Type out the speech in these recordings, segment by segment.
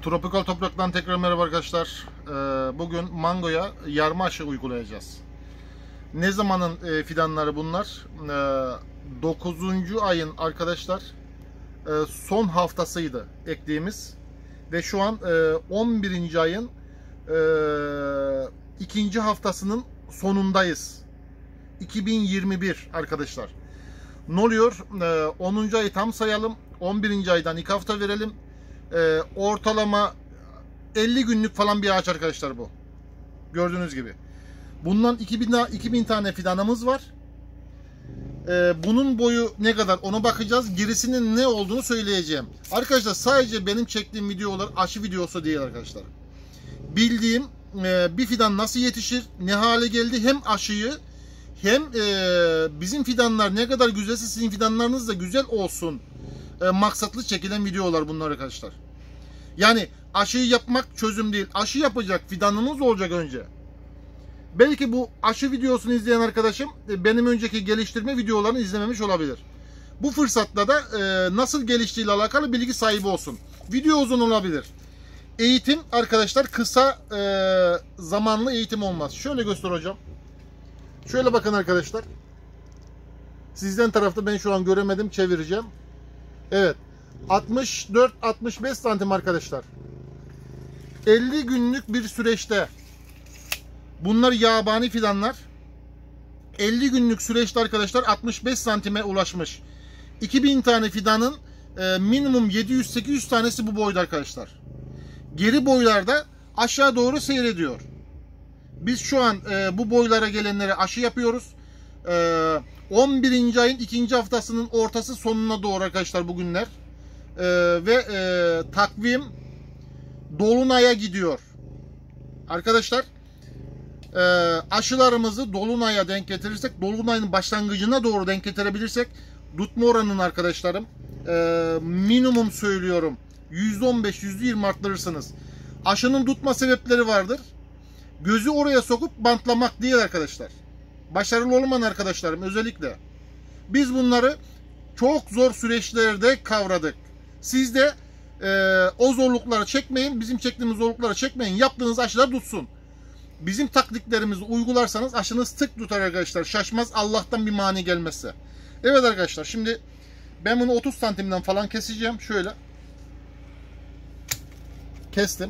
Tropikal Toprak'tan tekrar merhaba arkadaşlar. Bugün mangoya yarma aşı uygulayacağız. Ne zamanın fidanları bunlar? 9. ayın arkadaşlar son haftasıydı ektiğimiz. Ve şu an 11. ayın ikinci haftasının sonundayız. 2021 arkadaşlar. Ne oluyor? 10. ayı tam sayalım. 11. aydan 2 hafta verelim. Ortalama 50 günlük falan bir ağaç arkadaşlar bu. Gördüğünüz gibi. Bundan 2000 tane fidanımız var. Bunun boyu ne kadar ona bakacağız. Gerisinin ne olduğunu söyleyeceğim. Arkadaşlar sadece benim çektiğim videolar aşı videosu değil arkadaşlar. Bildiğim bir fidan nasıl yetişir, ne hale geldi, hem aşıyı hem bizim fidanlar ne kadar güzelse sizin fidanlarınız da güzel olsun maksatlı çekilen videolar bunlar arkadaşlar. Yani aşıyı yapmak çözüm değil. Aşı yapacak fidanınız olacak önce. Belki bu aşı videosunu izleyen arkadaşım benim önceki geliştirme videolarını izlememiş olabilir. Bu fırsatla da nasıl geliştiğiyle alakalı bilgi sahibi olsun. Video uzun olabilir. Eğitim arkadaşlar kısa zamanlı eğitim olmaz. Şöyle göster hocam. Şöyle bakın arkadaşlar. Sizden tarafta ben şu an göremedim, çevireceğim. Evet. 64-65 santim arkadaşlar. 50 günlük bir süreçte bunlar yabani fidanlar. 50 günlük süreçte arkadaşlar 65 santime ulaşmış. 2000 tane fidanın minimum 700-800 tanesi bu boyda arkadaşlar. Geri boylarda aşağı doğru seyrediyor. Biz şu an bu boylara gelenlere aşı yapıyoruz. 11. ayın 2. haftasının ortası sonuna doğru arkadaşlar bugünler. Ve takvim Dolunay'a gidiyor. Arkadaşlar aşılarımızı Dolunay'a denk getirirsek, Dolunay'ın başlangıcına doğru denk getirebilirsek tutma oranını arkadaşlarım minimum söylüyorum %15-%20 arttırırsınız. Aşının tutma sebepleri vardır. Gözü oraya sokup bantlamak değil arkadaşlar. Başarılı olmayan arkadaşlarım özellikle. Biz bunları çok zor süreçlerde kavradık. Siz de o zorlukları çekmeyin. Bizim çektiğimiz zorlukları çekmeyin. Yaptığınız aşılar tutsun. Bizim taktiklerimizi uygularsanız aşınız tık tutar arkadaşlar. Şaşmaz Allah'tan bir mani gelmezse. Evet arkadaşlar, şimdi ben bunu 30 santimden falan keseceğim. Şöyle. Kestim.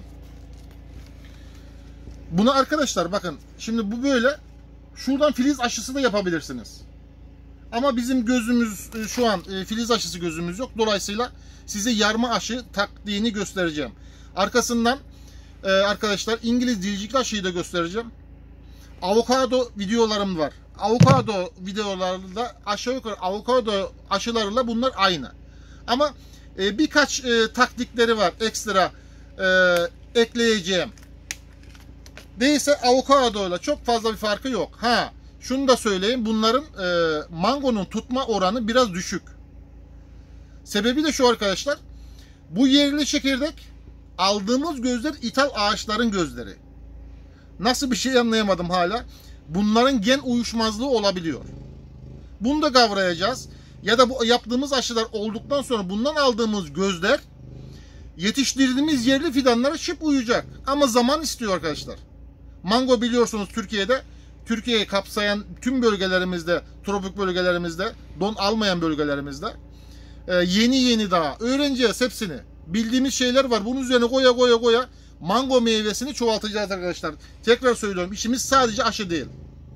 Bunu arkadaşlar bakın. Şimdi bu böyle. Şuradan filiz aşısı da yapabilirsiniz. Ama bizim gözümüz şu an filiz aşısı gözümüz yok. Dolayısıyla size yarma aşı taktiğini göstereceğim. Arkasından arkadaşlar İngiliz dilcikli aşıyı da göstereceğim. Avokado videolarım var. Avokado videolarında aşağı yukarı avokado aşılarıyla bunlar aynı. Ama birkaç taktikleri var ekstra ekleyeceğim. Değilse avokadoyla çok fazla bir farkı yok. Ha, şunu da söyleyeyim. Bunların mangonun tutma oranı biraz düşük. Sebebi de şu arkadaşlar. Bu yerli çekirdek aldığımız gözler ithal ağaçların gözleri. Nasıl bir şey anlayamadım hala. Bunların gen uyuşmazlığı olabiliyor. Bunu da kavrayacağız. Ya da bu yaptığımız aşılar olduktan sonra bundan aldığımız gözler yetiştirdiğimiz yerli fidanlara şıp uyacak. Ama zaman istiyor arkadaşlar. Mango biliyorsunuz Türkiye'yi kapsayan tüm bölgelerimizde, tropik bölgelerimizde, don almayan bölgelerimizde yeni daha öğreneceğiz hepsini. Bildiğimiz şeyler var. Bunun üzerine koya mango meyvesini çoğaltacağız arkadaşlar. Tekrar söylüyorum, işimiz sadece aşı değil.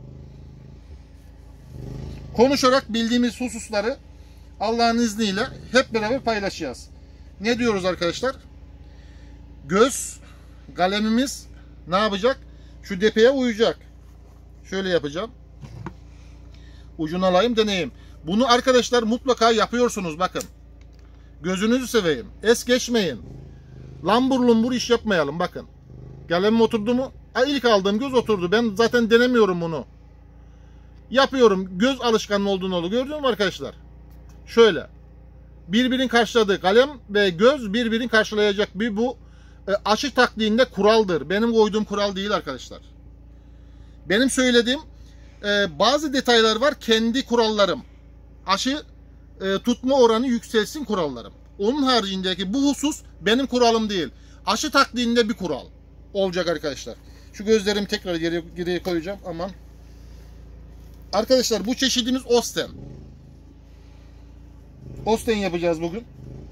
Konuşarak bildiğimiz hususları Allah'ın izniyle hep beraber paylaşacağız. Ne diyoruz arkadaşlar? Göz kalemimiz ne yapacak? Şu depeye uyacak. Şöyle yapacağım. Ucunu alayım, deneyeyim. Bunu arkadaşlar mutlaka yapıyorsunuz bakın. Gözünüzü seveyim. Es geçmeyin. Lambur lumbur iş yapmayalım bakın. Kalemim oturdu mu? İlk aldığım göz oturdu. Ben zaten denemiyorum bunu. Yapıyorum. Göz alışkanlığı olduğunu oldu. Gördünüz mü arkadaşlar? Şöyle. Birbirini karşıladı. Kalem ve göz birbirini karşılayacak bir bu aşı taktiğinde kuraldır. Benim koyduğum kural değil arkadaşlar. Benim söylediğim bazı detaylar var. Kendi kurallarım. Aşı tutma oranı yükselsin kurallarım. Onun haricindeki bu husus benim kuralım değil. Aşı taktiğinde bir kural olacak arkadaşlar. Şu gözlerimi tekrar geriye koyacağım. Aman. Arkadaşlar bu çeşidimiz Osten. Osten yapacağız bugün.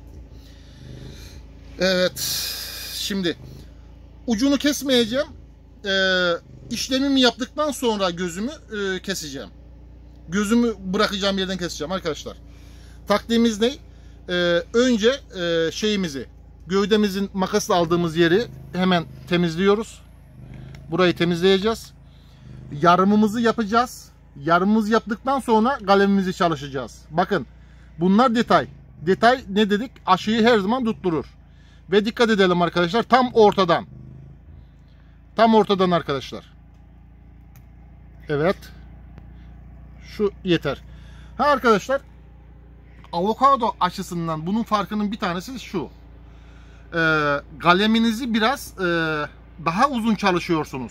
Evet. Şimdi ucunu kesmeyeceğim. İşlemimi yaptıktan sonra gözümü keseceğim. Gözümü bırakacağım yerden keseceğim arkadaşlar. Taktiğimiz ne? Önce şeyimizi, gövdemizin makasla aldığımız yeri hemen temizliyoruz. Burayı temizleyeceğiz. Yarımımızı yapacağız. Yarımımızı yaptıktan sonra kalemimizi çalışacağız. Bakın bunlar detay. Detay ne dedik? Aşıyı her zaman tutturur. Ve dikkat edelim arkadaşlar, tam ortadan. Tam ortadan arkadaşlar. Evet. Şu yeter. Ha arkadaşlar, avokado aşısından bunun farkının bir tanesi şu. Kaleminizi biraz daha uzun çalışıyorsunuz.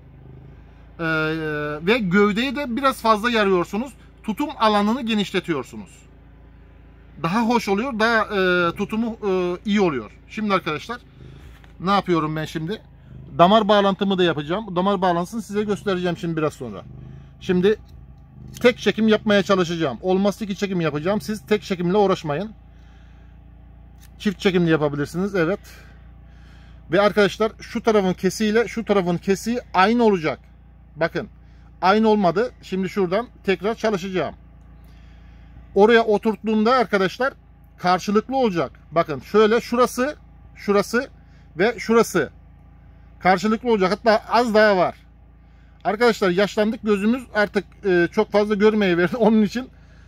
Ve gövdeyi de biraz fazla yarıyorsunuz. Tutum alanını genişletiyorsunuz. Daha hoş oluyor, daha tutumu iyi oluyor. Şimdi arkadaşlar ne yapıyorum ben şimdi? Damar bağlantımı da yapacağım. Damar bağlantısını size göstereceğim şimdi biraz sonra. Şimdi tek çekim yapmaya çalışacağım. Olmazsa iki çekim yapacağım. Siz tek çekimle uğraşmayın. Çift çekimle yapabilirsiniz. Evet. Ve arkadaşlar şu tarafın kesiğiyle şu tarafın kesiği aynı olacak. Bakın. Aynı olmadı. Şimdi şuradan tekrar çalışacağım. Oraya oturttuğumda arkadaşlar karşılıklı olacak. Bakın şöyle şurası ve şurası karşılıklı olacak. Hatta az daha var. Arkadaşlar yaşlandık, gözümüz artık çok fazla görmeye verdi. Onun için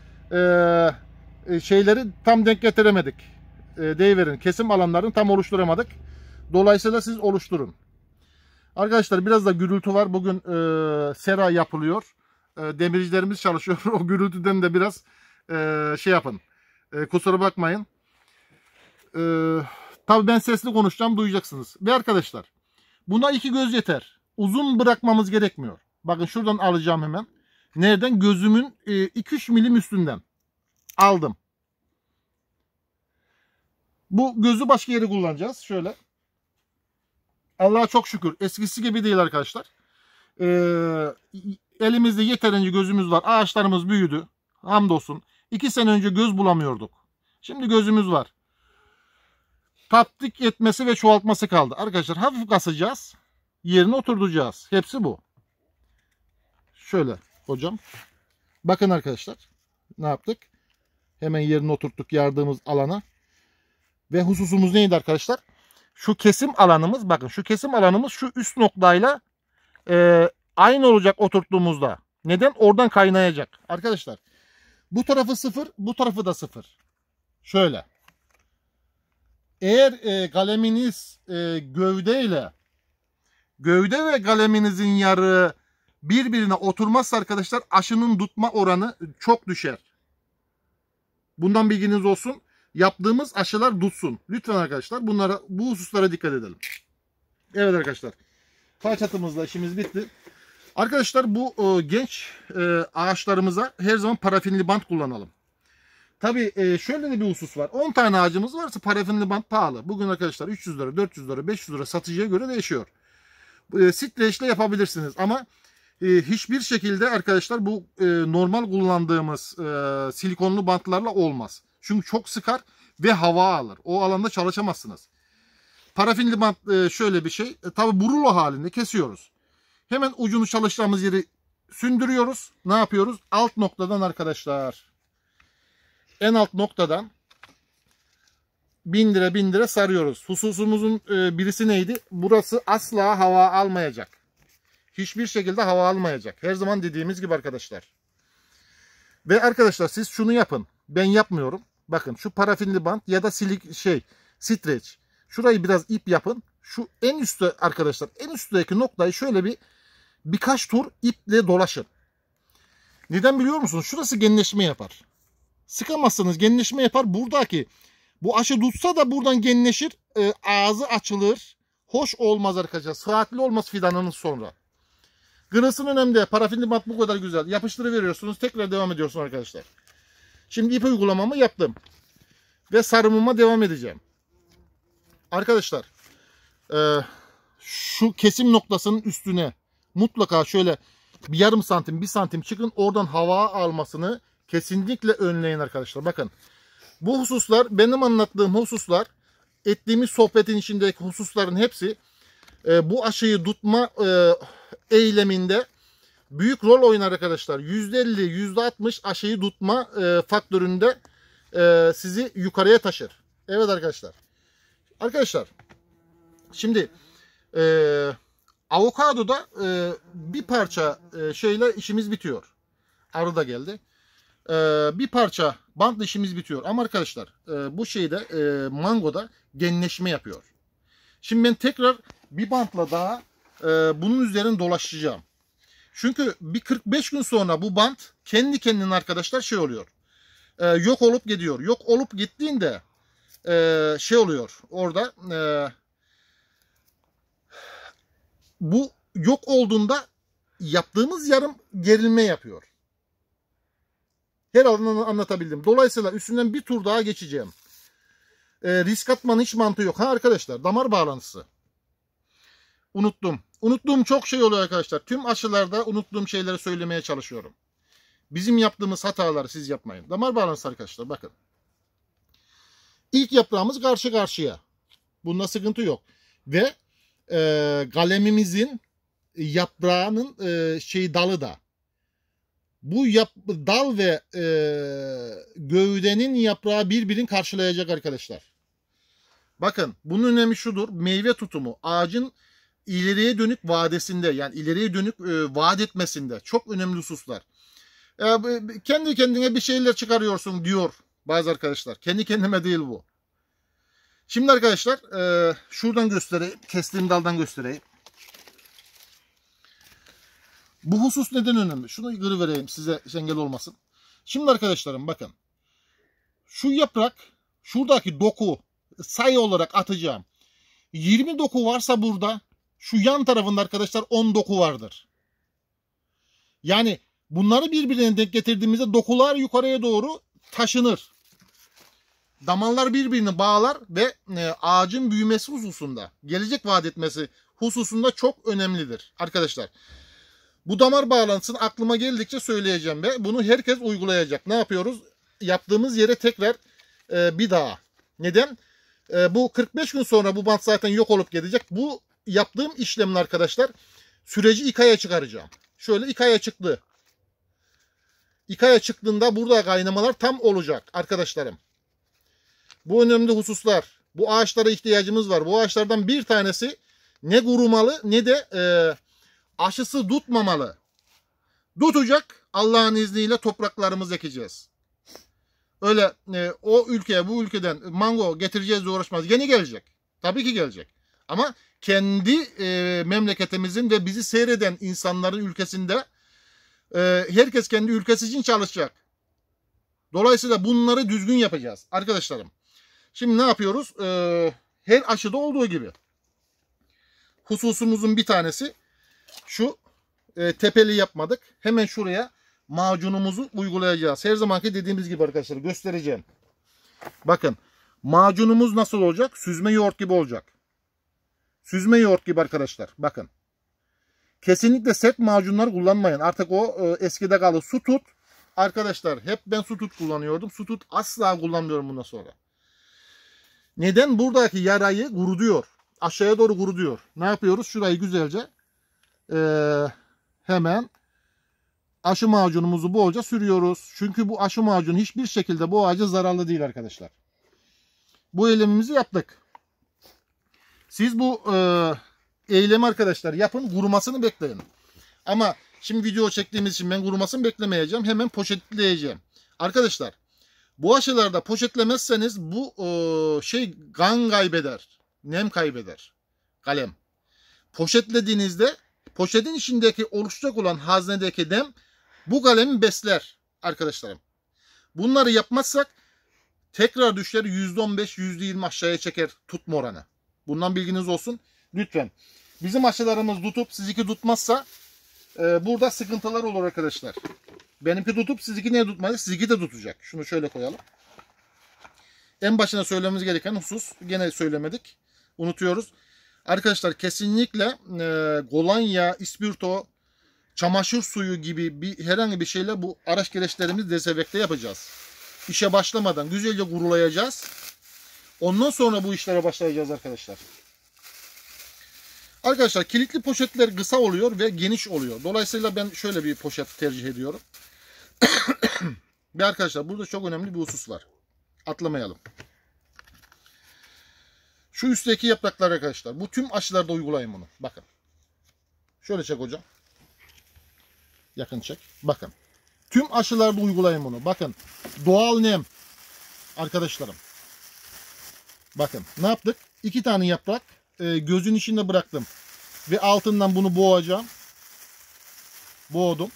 şeyleri tam denk getiremedik. Deyiverin. Kesim alanlarını tam oluşturamadık. Dolayısıyla siz oluşturun. Arkadaşlar biraz da gürültü var. Bugün sera yapılıyor. Demircilerimiz çalışıyor. O gürültüden de biraz şey yapın. Kusura bakmayın. Tabii ben sesli konuşacağım, duyacaksınız. Ve arkadaşlar buna iki göz yeter. Uzun bırakmamız gerekmiyor. Bakın şuradan alacağım hemen. Nereden? Gözümün 2-3 milim üstünden. Aldım. Bu gözü başka yere kullanacağız. Şöyle. Allah'a çok şükür. Eskisi gibi değil arkadaşlar. Elimizde yeterince gözümüz var. Ağaçlarımız büyüdü. Hamdolsun. 2 sene önce göz bulamıyorduk. Şimdi gözümüz var. Tatbik etmesi ve çoğaltması kaldı. Arkadaşlar hafif kasacağız. Yerine oturtacağız. Hepsi bu. Şöyle hocam. Bakın arkadaşlar. Ne yaptık? Hemen yerine oturttuk yardığımız alana. Ve hususumuz neydi arkadaşlar? Şu kesim alanımız, bakın şu kesim alanımız şu üst noktayla aynı olacak oturttuğumuzda. Neden? Oradan kaynayacak. Arkadaşlar bu tarafı 0, bu tarafı da 0. Şöyle. Eğer kaleminiz gövde ve kaleminizin yarı birbirine oturmazsa arkadaşlar aşının tutma oranı çok düşer. Bundan bilginiz olsun. Yaptığımız aşılar tutsun. Lütfen arkadaşlar bu hususlara dikkat edelim. Evet arkadaşlar. Falçatımızla işimiz bitti. Arkadaşlar bu genç ağaçlarımıza her zaman parafinli bant kullanalım. Tabii şöyle de bir husus var. 10 tane ağacımız varsa parafinli bant pahalı. Bugün arkadaşlar 300 lira, 400 lira, 500 lira satıcıya göre değişiyor. Streçle yapabilirsiniz ama hiçbir şekilde arkadaşlar bu normal kullandığımız silikonlu bantlarla olmaz. Çünkü çok sıkar ve hava alır. O alanda çalışamazsınız. Parafinli bant şöyle bir şey. Tabii bu rulo halinde kesiyoruz. Hemen ucunu çalıştığımız yeri sündürüyoruz. Ne yapıyoruz? Alt noktadan arkadaşlar. En alt noktadan bin lira sarıyoruz. Hususumuzun birisi neydi? Burası asla hava almayacak. Hiçbir şekilde hava almayacak. Her zaman dediğimiz gibi arkadaşlar. Ve arkadaşlar siz şunu yapın. Ben yapmıyorum. Bakın şu parafinli bant ya da streç. Şurayı biraz ip yapın. Şu en üstte arkadaşlar, en üstteki noktayı şöyle birkaç tur iple dolaşın. Neden biliyor musunuz? Şurası genleşme yapar. Sıkamazsanız genleşme yapar. Buradaki bu aşı tutsa da buradan genleşir. Ağzı açılır. Hoş olmaz arkadaşlar. Sıhhatli olmaz fidanının sonra. Kırılsın önemli değil. Parafinli bant bu kadar güzel. Yapıştırıveriyorsunuz. Tekrar devam ediyorsunuz arkadaşlar. Şimdi ip uygulamamı yaptım. Ve sarımıma devam edeceğim. Arkadaşlar şu kesim noktasının üstüne mutlaka şöyle bir yarım santim, 1 santim çıkın. Oradan hava almasını kesinlikle önleyin arkadaşlar. Bakın bu hususlar, benim anlattığım hususlar, ettiğimiz sohbetin içindeki hususların hepsi bu aşıyı tutma eyleminde büyük rol oynar arkadaşlar. %50, %60 aşıyı tutma faktöründe sizi yukarıya taşır. Evet arkadaşlar. Arkadaşlar şimdi avokadoda bir parça şeyle işimiz bitiyor. Arı da geldi. Bir parça bantla işimiz bitiyor. Ama arkadaşlar bu şeyde mangoda genleşme yapıyor. Şimdi ben tekrar bir bantla daha bunun üzerine dolaşacağım. Çünkü bir 45 gün sonra bu bant kendi kendine arkadaşlar şey oluyor. Yok olup gidiyor. Yok olup gittiğinde şey oluyor. Orada bu yok olduğunda yaptığımız yarım gerilme yapıyor. Herhalde anlatabildim. Dolayısıyla üstünden bir tur daha geçeceğim. Risk atmanın hiç mantığı yok. Ha arkadaşlar, damar bağlantısı. Unuttum. Unuttuğum çok şey oluyor arkadaşlar. Tüm aşılarda unuttuğum şeyleri söylemeye çalışıyorum. Bizim yaptığımız hataları siz yapmayın. Damar bağlantısı arkadaşlar bakın. İlk yaprağımız karşı karşıya. Bunda sıkıntı yok. Ve kalemimizin yaprağının dalı da. Bu dal ve gövdenin yaprağı birbirini karşılayacak arkadaşlar. Bakın bunun önemi şudur. Meyve tutumu ağacın ileriye dönük vadesinde, yani ileriye dönük vaat etmesinde çok önemli hususlar. Kendi kendine bir şeyler çıkarıyorsun diyor bazı arkadaşlar. Kendi kendime değil bu. Şimdi arkadaşlar şuradan göstereyim. Kestiğim daldan göstereyim. Bu husus neden önemli? Şunu kırıvereyim size engel olmasın. Şimdi arkadaşlarım bakın. Şu yaprak, şuradaki doku sayı olarak atacağım. 20 doku varsa burada, şu yan tarafında arkadaşlar 10 doku vardır. Yani bunları birbirine denk getirdiğimizde dokular yukarıya doğru taşınır. Damarlar birbirini bağlar ve ağacın büyümesi hususunda, gelecek vaat etmesi hususunda çok önemlidir arkadaşlar. Bu damar bağlantısını aklıma geldikçe söyleyeceğim ve bunu herkes uygulayacak. Ne yapıyoruz? Yaptığımız yere tekrar bir daha. Neden? Bu 45 gün sonra bu bant zaten yok olup gidecek. Bu yaptığım işlemle arkadaşlar süreci 2 aya çıkaracağım. Şöyle 2 aya çıktı. 2 aya çıktığında burada kaynamalar tam olacak arkadaşlarım. Bu önemli hususlar. Bu ağaçlara ihtiyacımız var. Bu ağaçlardan bir tanesi ne kurumalı ne de aşısı tutmamalı. Tutacak, Allah'ın izniyle topraklarımızı ekeceğiz. Öyle o ülkeye bu ülkeden mango getireceğiz diye uğraşmaz. Yeni gelecek. Tabii ki gelecek. Ama kendi memleketimizin ve bizi seyreden insanların ülkesinde herkes kendi ülkesi için çalışacak. Dolayısıyla bunları düzgün yapacağız arkadaşlarım. Şimdi ne yapıyoruz? Her aşıda olduğu gibi. Hususumuzun bir tanesi şu tepeli yapmadık. Hemen şuraya macunumuzu uygulayacağız. Her zamanki dediğimiz gibi arkadaşlar göstereceğim. Bakın macunumuz nasıl olacak? Süzme yoğurt gibi olacak. Süzme yoğurt gibi arkadaşlar. Bakın. Kesinlikle sert macunlar kullanmayın. Artık o eskide kaldı. Su tut. Arkadaşlar hep ben su tut kullanıyordum. Su tut asla kullanmıyorum bundan sonra. Neden? Buradaki yarayı kurutuyor. Aşağıya doğru kurutuyor. Ne yapıyoruz? Şurayı güzelce hemen aşı macunumuzu bolca sürüyoruz. Çünkü bu aşı macunu hiçbir şekilde bu ağaca zararlı değil arkadaşlar. Bu eylemimizi yaptık. Siz bu eylemi arkadaşlar yapın. Kurumasını bekleyin. Ama şimdi video çektiğimiz için ben kurumasını beklemeyeceğim. Hemen poşetleyeceğim. Arkadaşlar bu aşılarda poşetlemezseniz bu kan kaybeder. Nem kaybeder. Kalem. Poşetlediğinizde poşetin içindeki oluşacak olan haznedeki nem bu kalemi besler arkadaşlarım. Bunları yapmazsak tekrar düşer %15, %20 aşağıya çeker tutma oranı. Bundan bilginiz olsun. Lütfen. Bizim aşılarımız tutup sizinki tutmazsa burada sıkıntılar olur arkadaşlar. Benimki tutup sizinki ne tutmadı? Sizinki de tutacak. Şunu şöyle koyalım. En başına söylememiz gereken husus gene söylemedik. Unutuyoruz. Arkadaşlar kesinlikle kolonya, ispirto, çamaşır suyu gibi herhangi bir şeyle bu araç gereçlerimizi dezenfekte yapacağız. İşe başlamadan güzelce kurulayacağız. Ondan sonra bu işlere başlayacağız arkadaşlar. Arkadaşlar kilitli poşetler kısa oluyor ve geniş oluyor. Dolayısıyla ben şöyle bir poşet tercih ediyorum. Ve arkadaşlar burada çok önemli bir husus var. Atlamayalım. Şu üstteki yapraklar arkadaşlar. Bu tüm aşılarda uygulayın bunu. Bakın. Şöyle çek hocam. Yakın çek. Bakın. Tüm aşılarda uygulayın bunu. Bakın. Doğal nem. Arkadaşlarım. Bakın. Ne yaptık? 2 tane yaprak gözün içinde bıraktım. Ve altından bunu boğacağım. Boğdum.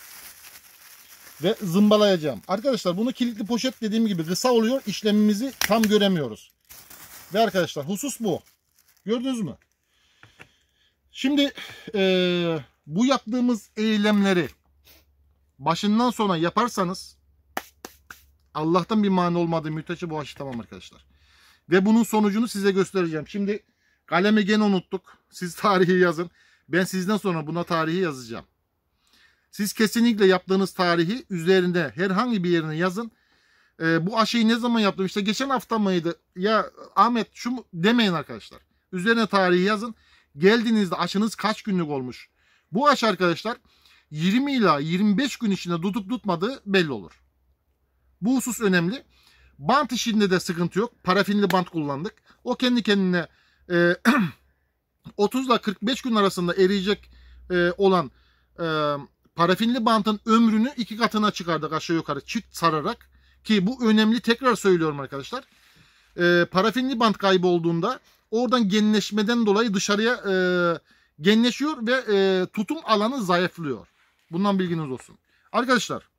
Ve zımbalayacağım. Arkadaşlar bunu kilitli poşet dediğim gibi kısa oluyor. İşlemimizi tam göremiyoruz. Ve arkadaşlar husus bu. Gördünüz mü? Şimdi bu yaptığımız eylemleri başından sona yaparsanız Allah'tan bir mani olmadığı müddetçe bu aşı tamam arkadaşlar. Ve bunun sonucunu size göstereceğim. Şimdi kalemi gene unuttuk. Siz tarihi yazın. Ben sizden sonra buna tarihi yazacağım. Siz kesinlikle yaptığınız tarihi üzerinde herhangi bir yerine yazın. Bu aşıyı ne zaman yaptım? İşte geçen hafta mıydı? Ya Ahmet şu mu? Demeyin arkadaşlar. Üzerine tarihi yazın. Geldiğinizde aşınız kaç günlük olmuş? Bu aşı arkadaşlar 20 ila 25 gün içinde tutup tutmadığı belli olur. Bu husus önemli. Bant işinde de sıkıntı yok. Parafinli bant kullandık. O kendi kendine 30 ile 45 gün arasında eriyecek olan parafinli bantın ömrünü 2 katına çıkardık aşağı yukarı çift sararak. Ki bu önemli, tekrar söylüyorum arkadaşlar. Parafinli bant kaybı olduğunda oradan genleşmeden dolayı dışarıya genleşiyor ve tutum alanı zayıflıyor. Bundan bilginiz olsun. Arkadaşlar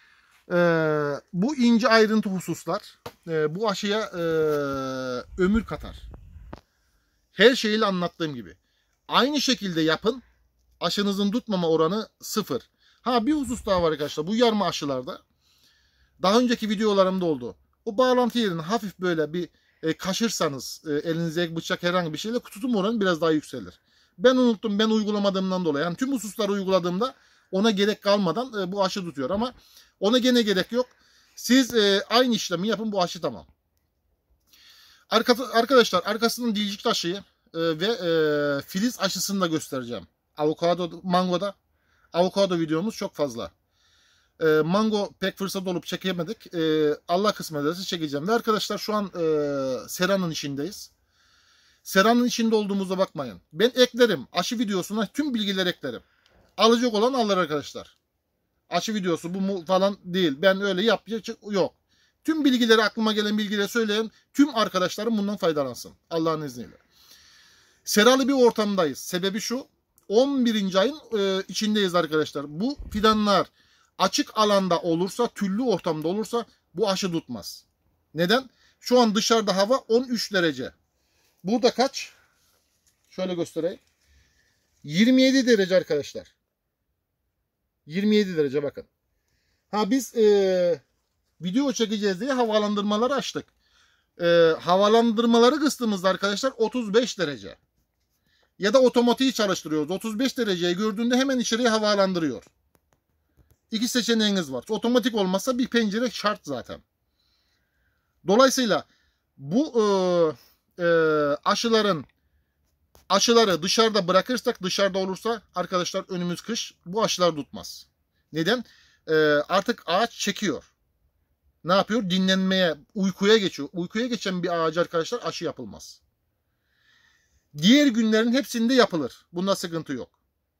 bu ince ayrıntı hususlar bu aşıya ömür katar. Her şeyiyle anlattığım gibi. Aynı şekilde yapın. Aşınızın tutmama oranı 0. Ha bir husus daha var arkadaşlar. Bu yarma aşılarda. Daha önceki videolarımda oldu. O bağlantı yerini hafif böyle bir kaşırsanız elinize bıçak herhangi bir şeyle tutum oranı biraz daha yükselir. Ben unuttum, ben uygulamadığımdan dolayı. Yani tüm hususları uyguladığımda ona gerek kalmadan bu aşı tutuyor ama ona gene gerek yok. Siz aynı işlemi yapın, bu aşı tamam. Arkadaşlar arkasının dilcik aşıyı ve filiz aşısını da göstereceğim. Avokado, mangoda. Avokado videomuz çok fazla. Mango pek fırsat olup çekemedik. Allah kısmet ederse çekeceğim. Ve arkadaşlar şu an seranın içindeyiz. Seranın içinde olduğumuza bakmayın. Ben eklerim. Aşı videosuna tüm bilgileri eklerim. Alacak olan alır arkadaşlar. Aşı videosu bu mu falan değil. Ben öyle yapacak yok. Tüm bilgileri, aklıma gelen bilgileri söyleyen tüm arkadaşlarım bundan faydalansın. Allah'ın izniyle. Seralı bir ortamdayız. Sebebi şu. 11. ayın içindeyiz arkadaşlar. Bu fidanlar açık alanda olursa, tüllü ortamda olursa bu aşı tutmaz. Neden? Şu an dışarıda hava 13 derece. Burada kaç? Şöyle göstereyim. 27 derece arkadaşlar. 27 derece bakın. Ha biz video çekeceğiz diye havalandırmaları açtık. Havalandırmaları kıstığımızda arkadaşlar 35 derece. Ya da otomatiği çalıştırıyoruz. 35 dereceyi gördüğünde hemen içeriye havalandırıyor. İki seçeneğiniz var. Otomatik olmazsa bir pencere şart zaten. Dolayısıyla bu aşıları dışarıda bırakırsak, dışarıda olursa arkadaşlar önümüz kış, bu aşılar tutmaz. Neden? Artık ağaç çekiyor. Ne yapıyor? Dinlenmeye, uykuya geçiyor. Uykuya geçen bir ağaca arkadaşlar aşı yapılmaz. Diğer günlerin hepsinde yapılır. Bunda sıkıntı yok.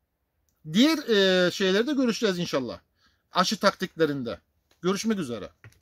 Diğer şeylerde görüşeceğiz inşallah. Aşı taktiklerinde. Görüşmek üzere.